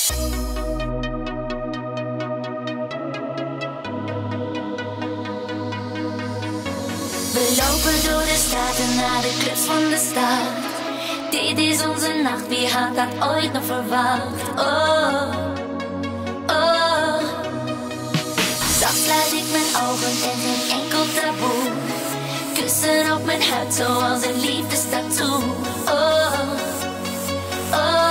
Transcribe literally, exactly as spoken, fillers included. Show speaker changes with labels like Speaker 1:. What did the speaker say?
Speaker 1: We lopen door de straten naar de clubs van de stad. Dit is onze nacht, wie had dat ooit nog verwacht? Oh, oh. Zacht sluit ik mijn ogen en geen enkel taboe. Kussen op mijn huid zoals een liefdestattoo. Oh, oh.